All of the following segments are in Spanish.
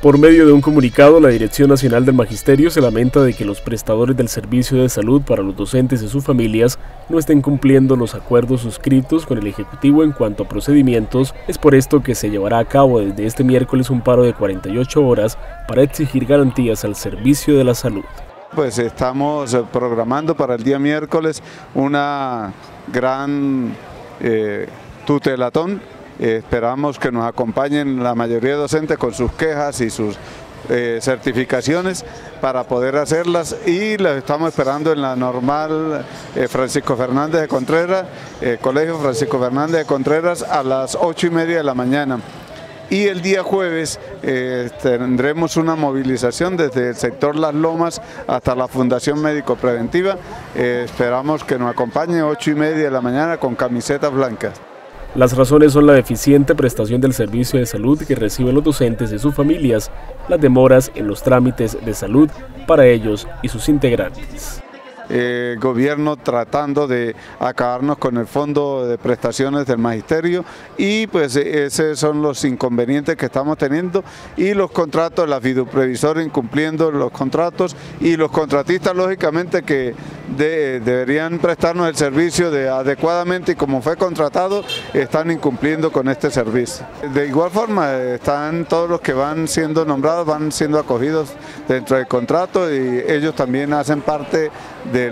Por medio de un comunicado, la Dirección Nacional del Magisterio se lamenta de que los prestadores del servicio de salud para los docentes y sus familias no estén cumpliendo los acuerdos suscritos con el Ejecutivo en cuanto a procedimientos. Es por esto que se llevará a cabo desde este miércoles un paro de 48 horas para exigir garantías al servicio de la salud. Pues estamos programando para el día miércoles una gran tutelatón. Esperamos que nos acompañen la mayoría de docentes con sus quejas y sus certificaciones para poder hacerlas, y las estamos esperando en la normal Francisco Fernández de Contreras, Colegio Francisco Fernández de Contreras, a las 8:30 de la mañana. Y el día jueves tendremos una movilización desde el sector Las Lomas hasta la Fundación Médico Preventiva. Esperamos que nos acompañen 8:30 de la mañana con camisetas blancas. Las razones son la deficiente prestación del servicio de salud que reciben los docentes y sus familias, las demoras en los trámites de salud para ellos y sus integrantes. El gobierno tratando de acabarnos con el fondo de prestaciones del magisterio, y pues esos son los inconvenientes que estamos teniendo, y los contratos, la fiduprevisora incumpliendo los contratos, y los contratistas lógicamente que deberían prestarnos el servicio adecuadamente y como fue contratado, están incumpliendo con este servicio. De igual forma están todos los que van siendo nombrados, van siendo acogidos dentro del contrato, y ellos también hacen parte de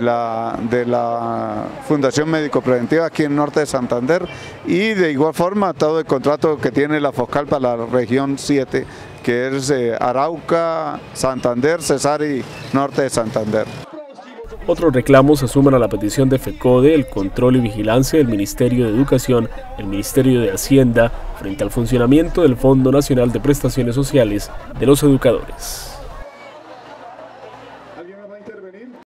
la Fundación Médico Preventiva aquí en Norte de Santander, y de igual forma todo el contrato que tiene la Foscal para la región 7, que es Arauca, Santander, Cesar y Norte de Santander. Otros reclamos se suman a la petición de FECODE, el control y vigilancia del Ministerio de Educación, el Ministerio de Hacienda, frente al funcionamiento del Fondo Nacional de Prestaciones Sociales de los Educadores.